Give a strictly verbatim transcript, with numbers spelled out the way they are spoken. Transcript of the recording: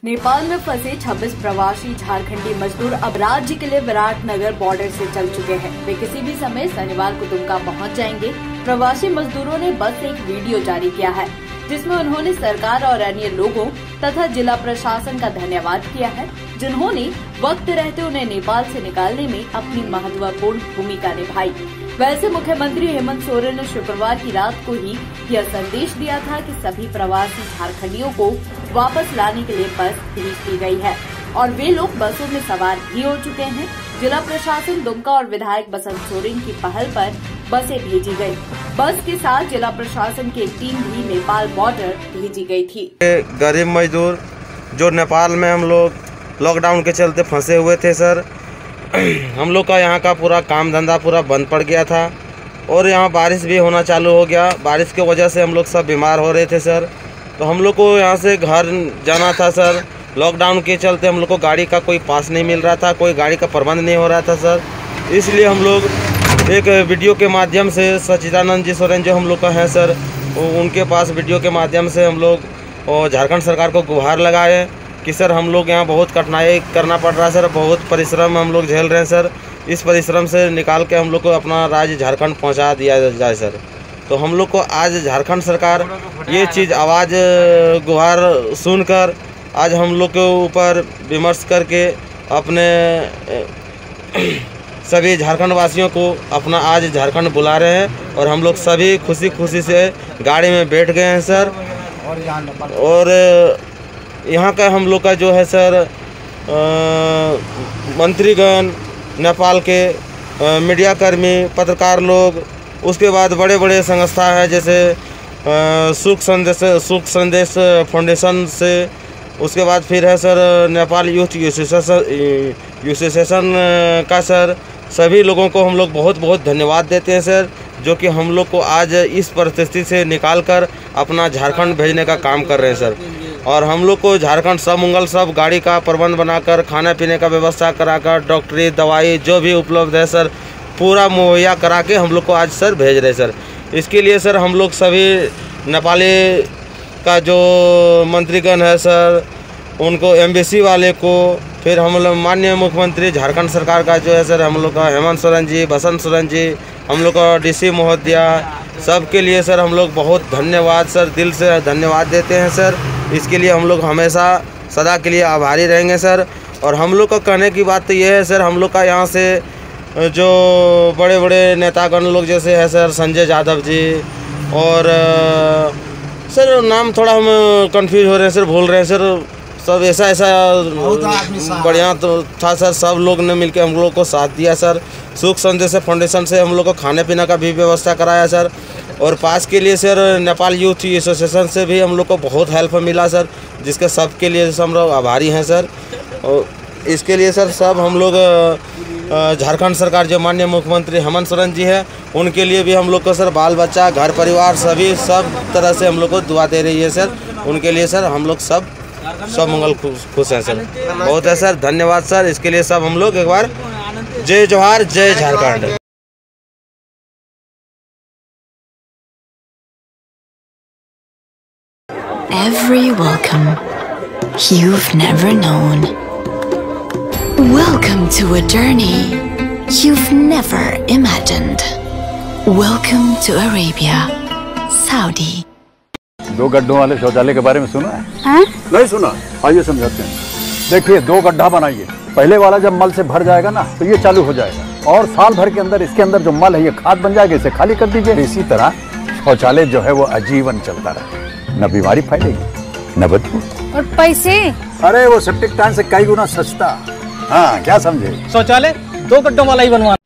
नेपाल में फंसे छब्बीस प्रवासी झारखंडी मजदूर अब राज्य के लिए विराटनगर बॉर्डर से चल चुके हैं। वे किसी भी समय शनिवार को दुमका पहुंच जाएंगे। प्रवासी मजदूरों ने बस एक वीडियो जारी किया है जिसमें उन्होंने सरकार और अन्य लोगों तथा जिला प्रशासन का धन्यवाद किया है, जिन्होंने वक्त रहते उन्हें नेपाल से निकालने में अपनी महत्वपूर्ण भूमिका निभाई। वैसे मुख्यमंत्री हेमंत सोरेन ने शुक्रवार की रात को ही यह संदेश दिया था कि सभी प्रवासी झारखंडियों को वापस लाने के लिए बस भेज दी गई है और वे लोग बसों में सवार भी हो चुके हैं। जिला प्रशासन दुमका और विधायक बसंत सोरेन की पहल पर बसें भेजी गई। बस के साथ जिला प्रशासन की एक टीम भी नेपाल बॉर्डर भेजी गई थी। गरीब मजदूर जो नेपाल में हम लोग लॉकडाउन के चलते फंसे हुए थे सर, हम लोग का यहाँ का पूरा काम धंधा पूरा बंद पड़ गया था और यहाँ बारिश भी होना चालू हो गया। बारिश की वजह से हम लोग सब बीमार हो रहे थे सर, तो हम लोग को यहाँ से घर जाना था सर। लॉकडाउन के चलते हम लोग को गाड़ी का कोई पास नहीं मिल रहा था, कोई गाड़ी का प्रबंध नहीं हो रहा था सर। इसलिए हम लोग एक वीडियो के माध्यम से सच्चिदानंद जी सोरेन जो हम लोग का है सर, उनके पास वीडियो के माध्यम से हम लोग झारखंड सरकार को गुहार लगाए कि सर हम लोग यहाँ बहुत कठिनाई करना पड़ रहा है सर, बहुत परिश्रम हम लोग झेल रहे हैं सर। इस परिश्रम से निकाल के हम लोग को अपना राज्य झारखंड पहुँचा दिया जाए सर। तो हम लोग को आज झारखंड सरकार ये चीज़ आवाज़ गुहार सुनकर आज हम लोग के ऊपर विमर्श करके अपने सभी झारखंड वासियों को अपना आज झारखंड बुला रहे हैं और हम लोग सभी खुशी खुशी से गाड़ी में बैठ गए हैं सर। और यहाँ का हम लोग का जो है सर मंत्रीगण, नेपाल के आ, मीडिया कर्मी, पत्रकार लोग, उसके बाद बड़े बड़े संस्था है जैसे आ, सुख संदेश सुख संदेश फाउंडेशन से, उसके बाद फिर है sir Nepal youth association association का सर। सभी लोगों को हम लोग बहुत बहुत धन्यवाद देते हैं सर, जो कि हम लोग को आज इस परिस्थिति से निकाल कर अपना झारखंड भेजने का काम कर रहे हैं सर। और हम लोग को झारखंड सब मंगल सब गाड़ी का प्रबंध बनाकर, खाने पीने का व्यवस्था कराकर, डॉक्टरी दवाई जो भी उपलब्ध है सर पूरा मुहैया करा के हम लोग को आज सर भेज रहे सर। इसके लिए सर हम लोग सभी नेपाली का जो मंत्रीगण है सर, उनको एम्बेसी वाले को, फिर हम लोग माननीय मुख्यमंत्री झारखंड सरकार का जो है सर हम लोग का हेमंत सोरेन जी, बसंत सोरेन जी, हम लोग का डीसी महोदया, सबके लिए सर हम लोग बहुत धन्यवाद सर, दिल से धन्यवाद देते हैं सर। इसके लिए हम लोग हमेशा सदा के लिए आभारी रहेंगे सर। और हम लोग का कहने की बात तो ये है सर, हम लोग का यहाँ से जो बड़े बड़े नेतागण लोग जैसे है सर संजय यादव जी, और सर नाम थोड़ा हम कंफ्यूज हो रहे हैं सर, भूल रहे हैं सर, सब ऐसा ऐसा बढ़िया तो था सर। सब लोग ने मिलकर हम लोग को साथ दिया सर। सुख संदेश फाउंडेशन से हम लोग को खाने पीने का भी व्यवस्था कराया सर। और पास के लिए सर नेपाल यूथ एसोसिएशन से भी हम लोग को बहुत हेल्प मिला सर, जिसके सब के लिए हम लोग आभारी हैं सर। और इसके लिए सर सब हम लोग झारखंड सरकार जो माननीय मुख्यमंत्री हेमंत सोरेन जी है, उनके लिए भी हम लोग को सर बाल बच्चा, घर परिवार सभी सब तरह से हम लोग को दुआ दे रही है सर। उनके लिए सर हम लोग सब सब मंगल खुश हैं सर, बहुत है सर, धन्यवाद सर। इसके लिए सब हम लोग एक बार जय जोहार, जय Jharkhand. Every welcome you've never known. Welcome to a journey you've never imagined. Welcome to Arabia, Saudi. दो गड्ढों वाले शौचालय के बारे में सुना है? हाँ? नहीं सुना? आइए समझाते हैं। देखिए, दो गड्ढा बनाइए। पहले वाला जब मल से भर जाएगा ना तो ये चालू हो जाएगा और साल भर के अंदर इसके अंदर जो मल है ये खाद बन जाएगा, इसे खाली कर दीजिए। इसी तरह शौचालय जो है वो आजीवन चलता रहे, न बीमारी फैलेगी न बदबू। और पैसे? अरे वो सेप्टिक टैंक से कई गुना सस्ता। हाँ, क्या समझे? शौचालय दो गड्ढों वाला ही बनवा।